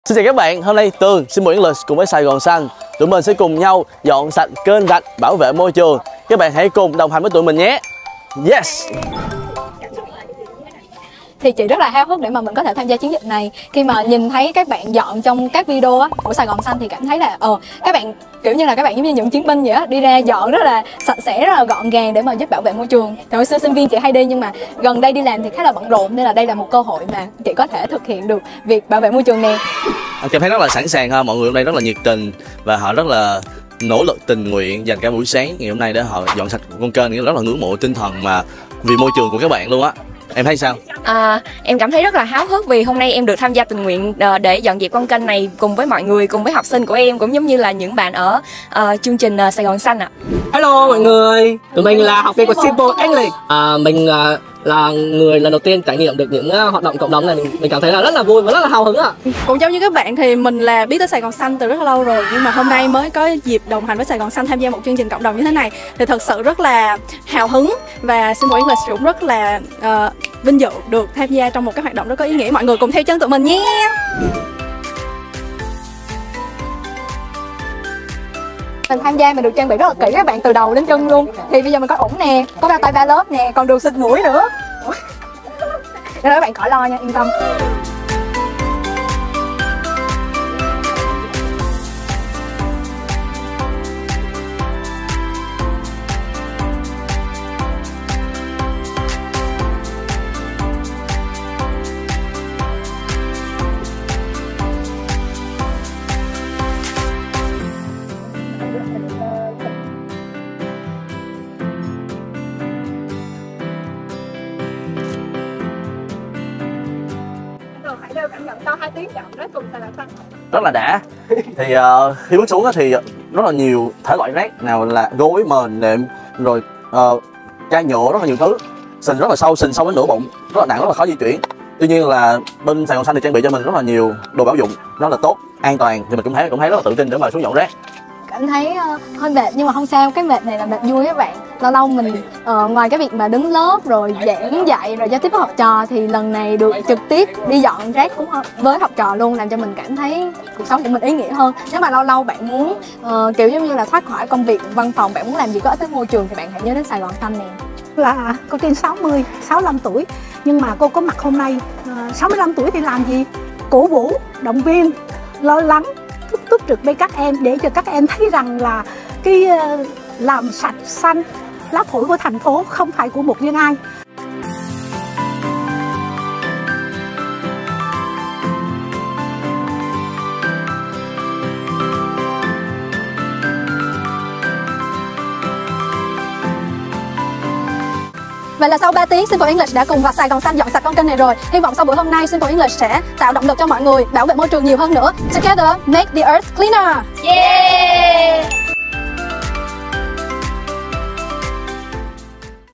Xin chào các bạn, hôm nay Tường, Simple English cùng với Sài Gòn Xanh tụi mình sẽ cùng nhau dọn sạch kênh rạch, bảo vệ môi trường. Các bạn hãy cùng đồng hành với tụi mình nhé. Yes! Thì chị rất là háo hức để mà mình có thể tham gia chiến dịch này. Khi mà nhìn thấy các bạn dọn trong các video á, của Sài Gòn Xanh thì cảm thấy là các bạn kiểu như là các bạn giống như những chiến binh vậy á, đi ra dọn rất là sạch sẽ, rất là gọn gàng để mà giúp bảo vệ môi trường. Thì hồi xưa sinh viên chị hay đi nhưng mà gần đây đi làm thì khá là bận rộn, nên là đây là một cơ hội mà chị có thể thực hiện được việc bảo vệ môi trường nè. Cảm thấy rất là sẵn sàng ha, mọi người hôm nay rất là nhiệt tình và họ rất là nỗ lực tình nguyện dành cả buổi sáng ngày hôm nay để họ dọn sạch con kênh, rất là ngưỡng mộ tinh thần mà vì môi trường của các bạn luôn á. Em thấy sao? Em cảm thấy rất là háo hức vì hôm nay em được tham gia tình nguyện để dọn dẹp con kênh này cùng với mọi người, cùng với học sinh của em, cũng giống như là những bạn ở chương trình Sài Gòn Xanh ạ. Hello mọi người, tụi mình là học viên của Simple English. Mình là người lần đầu tiên trải nghiệm được những hoạt động cộng đồng này, mình cảm thấy là rất là vui và rất là hào hứng ạ. Cũng giống như các bạn thì mình là biết tới Sài Gòn Xanh từ rất là lâu rồi, nhưng mà hôm nay mới có dịp đồng hành với Sài Gòn Xanh tham gia một chương trình cộng đồng như thế này thì thật sự rất là hào hứng, và Simple English cũng rất là vinh dự được tham gia trong một cái hoạt động rất có ý nghĩa. Mọi người cùng theo chân tụi mình nhé. Mình tham gia mình được trang bị rất là kỹ các bạn, từ đầu đến chân luôn. Thì bây giờ mình có ủng nè, có bao tay ba lớp nè, còn được xịt mũi nữa. Nên các bạn khỏi lo nha, yên tâm. Hãy đều cảm nhận sau 2 tiếng dọn rác cùng Sài Gòn Xanh. Rất là đã. Thì khi bước xuống thì rất là nhiều thể loại rác, nào là gối, mền, nệm, rồi chai nhựa, rất là nhiều thứ. Sình rất là sâu, sình sâu đến nửa bụng, rất là nặng, rất là khó di chuyển. Tuy nhiên là bên Sài Gòn Xanh thì trang bị cho mình rất là nhiều đồ bảo dụng, rất là tốt, an toàn, thì mình cũng thấy rất là tự tin để mà xuống dọn rác. Cảm thấy hơi mệt nhưng mà không sao, cái mệt này là mệt vui các bạn. Lâu lâu mình ngoài cái việc mà đứng lớp rồi giảng dạy rồi giao tiếp với học trò thì lần này được trực tiếp đi dọn rác với học trò luôn, làm cho mình cảm thấy cuộc sống của mình ý nghĩa hơn. Nếu mà lâu lâu bạn muốn kiểu giống như là thoát khỏi công việc văn phòng, bạn muốn làm gì có ích với môi trường thì bạn hãy nhớ đến Sài Gòn Xanh nè. Là cô trên 60, 65 tuổi nhưng mà cô có mặt hôm nay 65 tuổi thì làm gì? Cổ vũ, động viên, lo lắng, túc trực với các em để cho các em thấy rằng là cái làm sạch xanh, lá phổi của thành phố không phải của một riêng ai. Vậy là sau 3 tiếng Simple English đã cùng vào Sài Gòn Xanh dọn sạch con kênh này rồi. Hy vọng sau buổi hôm nay Simple English sẽ tạo động lực cho mọi người bảo vệ môi trường nhiều hơn nữa. Together, make the earth cleaner. Yeah!